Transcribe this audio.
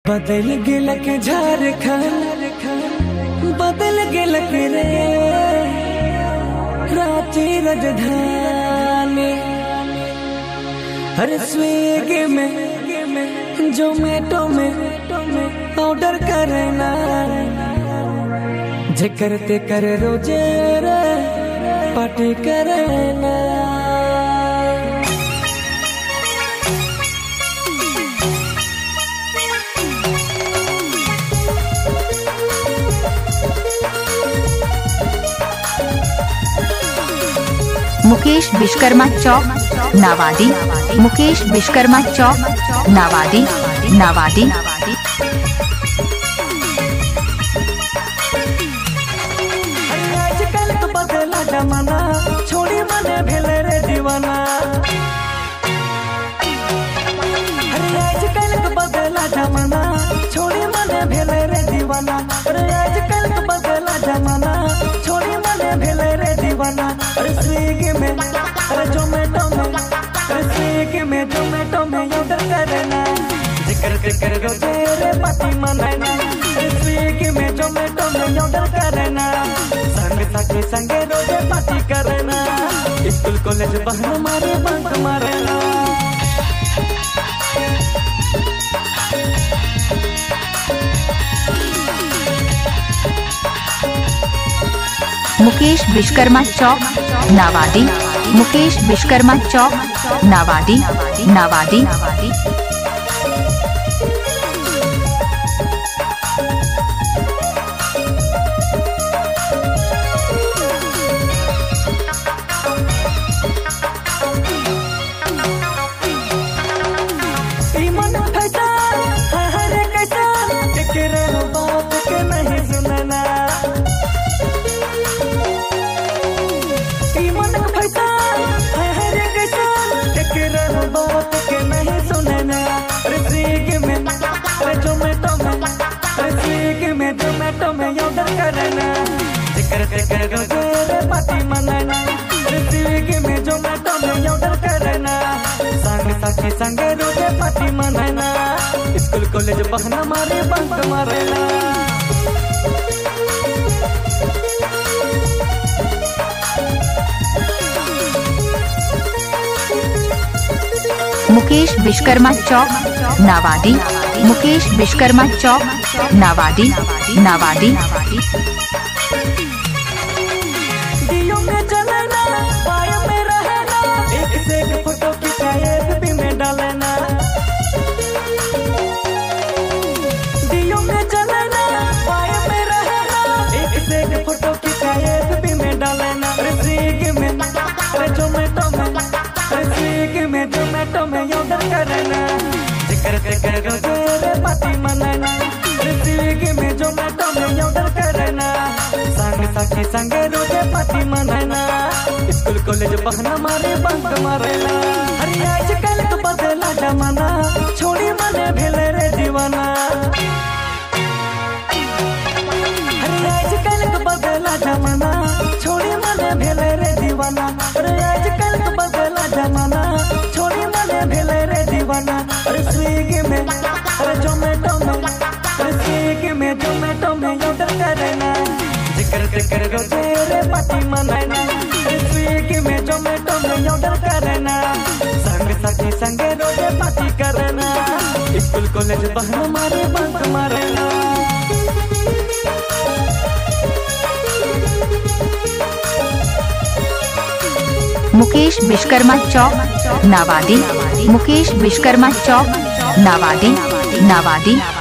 बदल गेल के झारखंड, बदल गेल के रे रांची राजधानी। हर स्विगी में जोमेटो में ऑर्डर करना, जे करते कर रोजे रे पार्टी करना। मुकेश विश्वकर्मा चौक नावाडी, मुकेश विश्वकर्मा चौक नावाडी नावाडी। आजकल तो बदला जमाना, छोड़ी मने भेले रे दीवाना। अरे आजकल तो बदला जमाना, छोड़ी मने भेले रे दीवाना। अरे आजकल तो बदला जमाना, छोड़ी मने भेले रे दीवाना। अरे स्विगी में, अरे जोमेटो में, अरे स्विगी में जोमेटो में ऑर्डर करना, जिक्र कर रोजे रे पार्टी मनाना। अरे स्विगी में जोमेटो में ऑर्डर करना, संग साथी संगे रोजे पार्टी करना। स्कूल कॉलेज बहन मारे बंक मारना। मुकेश विश्वकर्मा चौक नावाडी, मुकेश विश्वकर्मा चौक नावाडी नावाडी। जोमेटो में ऑर्डर करना, जिक्र रोजे रे पार्टी मनाना। स्विगी में जोमेटो में ऑर्डर करना, संग साथी संगे रोजे पार्टी मनाना। स्कूल कॉलेज बहना मारे बंक मारना। मुकेश विश्वकर्मा चौक नावाडी, मुकेश विश्वकर्मा चौक नावाडी नावाडी। दियों में जलना, पाया में रहना, एक से एक फोटो खिंचा एफबी में डालना। दियों में जलना, पाया में रहना, एक से एक फोटो खिंचा एफबी में डालना। स्विगी में, अरे जोमेटो में, अरे स्विगी में जोमेटो में ऑर्डर करना, जिक्र रोजे रे पार्टी मनाना। स्विगी में जोमेटो में ऑर्डर करना, संग साथी संगे रोजे पार्टी मनाना। स्कूल कॉलेज बहना मारे बंक मारना। अरे आजकल तो बदला जमाना, छोड़ी मने भेले रे दीवाना। अरे आजकल तो बदला जमाना, छोड़ी मने भेले रे दीवाना। अरे आजकल तो बदला जमाना, छोड़ी मने भेले रे दीवाना। अरे स्विगी में, अरे जोमेटो में, अरे स्विगी में जोमेटो में ऑर्डर करना, जिक्र रोजे रे पार्टी मनाना। स्विगी में जोमेटो में ऑर्डर करना, संग साथी संगे रोजे पार्टी करना। स्कूल कॉलेज बहन मारे बंक मारना। मुकेश विश्वकर्मा चौक नावाडी, मुकेश विश्वकर्मा चौक नावाडी नावाडी।